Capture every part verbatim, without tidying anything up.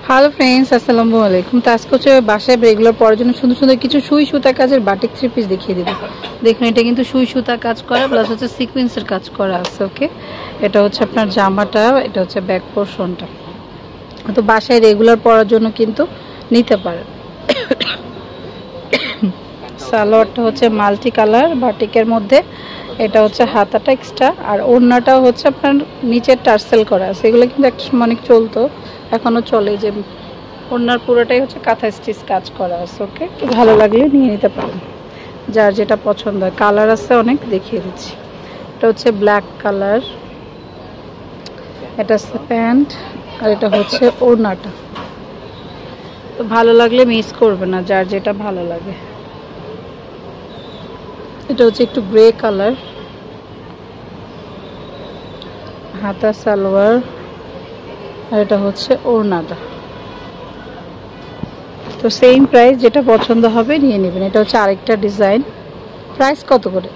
Hello friends, আসসালামু আলাইকুম। তো আজকে হচ্ছে বাসায় রেগুলার পরার জন্য সুন্দর সুন্দর কিছু সুই সুতা কাজের বাটিক থ্রি পিস দেখিয়ে দেবো। দেখুন, এটা কিন্তু সুই সুতা কাজ করা প্লাস হচ্ছে সিকোয়েন্সের কাজ করা আছে। ওকে, এটা হচ্ছে আপনার জামাটা, এটা হচ্ছে ব্যাক পোর্শনটা। তো বাসায় রেগুলার পরার জন্য কিন্তু নিতে পারেন। সালোয়ারটা হচ্ছে মাল্টি কালার বাটিকের মধ্যে, এটা হচ্ছে হাতাটা এক্সট্রা, আর ওড়নাটাও হচ্ছে আপনার নিচের টার্সেল করা আছে। এগুলো কিন্তু একটা সময় অনেক চলতো, এখনও চলে, যে ওড়নার পুরোটাই হচ্ছে কাঁথা স্টিচ কাজ করা আছে। ওকে, ভালো লাগলে নিয়ে নিতে পারেন, যার যেটা পছন্দ হয়। কালার আছে অনেক, দেখিয়ে দিচ্ছি। এটা হচ্ছে ব্ল্যাক কালার, এটা হচ্ছে প্যান্ট, আর এটা হচ্ছে ওড়নাটা। তো ভালো লাগলে মিস করবে না, যার যেটা ভালো লাগে। এটা হচ্ছে একটু গ্রে কালার, হাতা সালোয়ার, আর এটা হচ্ছে ওড়নাটা। তো সেম প্রাইস, যেটা পছন্দ হবে নিয়ে নেবেন। এটা হচ্ছে আরেকটা ডিজাইন। প্রাইস কত করে?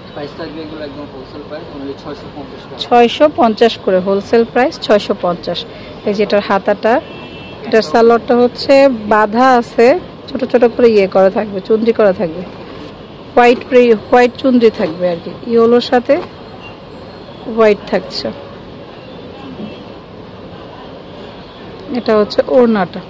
ছয়শো পঞ্চাশ করে হোলসেল প্রাইস, ছয়শো পঞ্চাশ। এই যেটার হাতাটা, এটার সালোয়ারটা হচ্ছে বাঁধা আছে, ছোট ছোট করে ইয়ে করা থাকবে, চুন্ডি করা থাকবে, হোয়াইট হোয়াইট চুন্ডি থাকবে আর কি, ইয়েলোর সাথে হোয়াইট থাকছে। এটা হচ্ছে ওড়নাটা।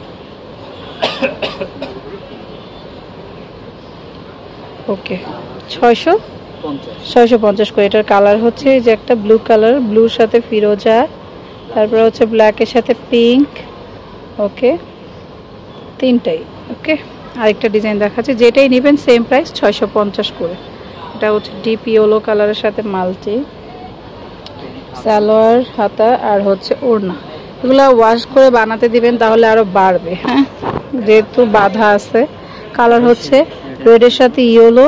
ওকে, ছয়শো ছয়শো পঞ্চাশ করে। এটার কালার হচ্ছে যে একটা ব্লু কালার, ব্লুর সাথে ফিরোজা, তারপরে হচ্ছে ব্ল্যাকের সাথে পিঙ্ক। ওকে, তিনটাই। ওকে, আরেকটা ডিজাইন দেখাচ্ছে, যেটাই নেবেন সেম প্রাইস, ছয়শো পঞ্চাশ করে। এটা হচ্ছে ডিপ ইয়েলো কালারের সাথে মাল্টি সালোয়ার, হাতা, আর হচ্ছে ওড়না। এগুলো ওয়াশ করে বানাতে দিবেন, তাহলে আরো বাড়বে। হ্যাঁ, যেহেতু বাঁধা আছে। কালার হচ্ছে রেডের সাথে ইয়েলো,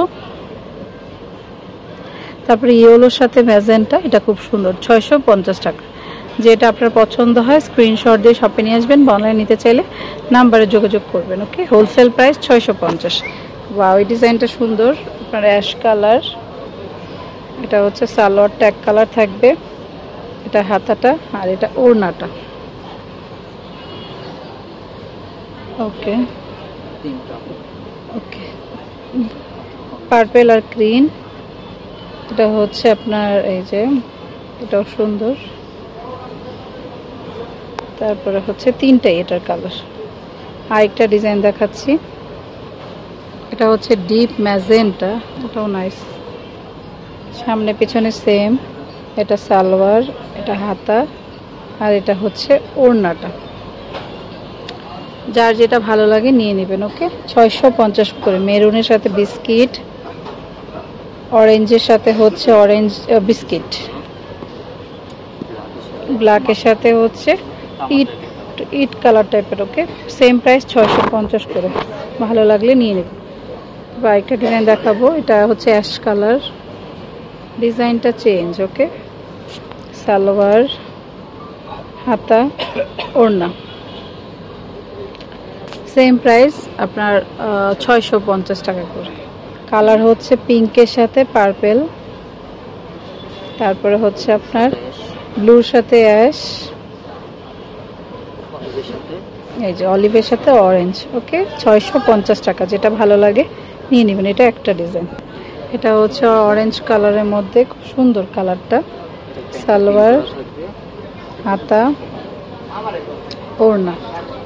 তারপরে ইয়েলোর সাথে ম্যাজেন্টা। এটা খুব সুন্দর, ছয়শো পঞ্চাশ টাকা। যেটা আপনার পছন্দ হয় স্ক্রিনশট দিয়ে শপে নিয়ে আসবেন, বা অনলাইন নিতে চাইলে নাম্বারে যোগাযোগ করবেন। ওকে, হোলসেল প্রাইস ছয়শো পঞ্চাশ। বা ওই ডিজাইনটা সুন্দর, আপনার অ্যাশ কালার। এটা হচ্ছে সালোয়ার ট্যাগ কালার থাকবে, এটা হাতাটা, আর এটা ওড়নাটা। ওকে ওকে পার্পেল আর গ্রিন। এটা হচ্ছে আপনার এই যে, এটাও সুন্দর। তারপরে হচ্ছে তিনটাই এটার কালার। আরেকটা ডিজাইন দেখাচ্ছি, এটা হচ্ছে ডিপ ম্যাজেন্টা, এটাও নাইস। সামনে পিছনে সেম। এটা সালোয়ার, এটা হাতা, আর এটা হচ্ছে ওড়নাটা। যার যেটা ভালো লাগে নিয়ে নেবেন। ওকে, ছয়শো পঞ্চাশ করে। মেরুনের সাথে বিস্কিট, অরেঞ্জের সাথে হচ্ছে অরেঞ্জ বিস্কিট, ব্ল্যাকের সাথে হচ্ছে ইট ইট কালার টাইপের। ওকে, সেম প্রাইস, ছয়শো পঞ্চাশ করে। ভালো লাগলে নিয়ে নেবেন। বা একটা ডিজাইন দেখাবো, এটা হচ্ছে অ্যাশ কালার, ডিজাইনটা চেঞ্জ। ওকে, সালোয়ার, হাতা, ওড়না, সেম প্রাইস আপনার ছয়শো পঞ্চাশ টাকা করে। কালার হচ্ছে পিঙ্কের সাথে পার্পেল, তারপরে হচ্ছে আপনার ব্লুর সাথে অ্যাশ, এই যে অলিভের সাথে অরেঞ্জ। ওকে, ছয়শো পঞ্চাশ টাকা। যেটা ভালো লাগে নিয়ে নেবেন। এটা একটা ডিজাইন, এটা হচ্ছে অরেঞ্জ কালারের মধ্যে, খুব সুন্দর কালারটা। সালোয়ার, হাতা, ওড়না।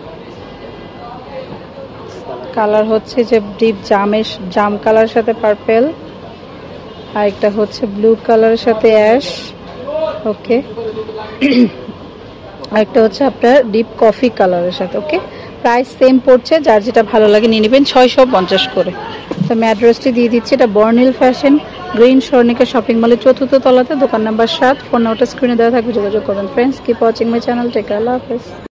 কালার হচ্ছে যে ডিপ জামের জাম কালার সাথে পার্পেল, আর একটা হচ্ছে ব্লু কালারের সাথে অ্যাশ। ওকে, আরেকটা হচ্ছে আপনার ডিপ কফি কালারের সাথে। ওকে, প্রাইস সেম পড়ছে, যার যেটা ভালো লাগে নিয়ে নেবেন, ছয়শো পঞ্চাশ করে। তো আমি অ্যাড্রেসটি দিয়ে দিচ্ছি, এটা Bornil fashion, green Swarnika shopping মলের চতুর্থ তলাতে, দোকান নাম্বার সাত। ফোন নাম্বারটা স্ক্রিনে দেওয়া থাকবে, যোগাযোগ করবেন। Friends, keep watching my channel. Take care, Allah হাফেজ।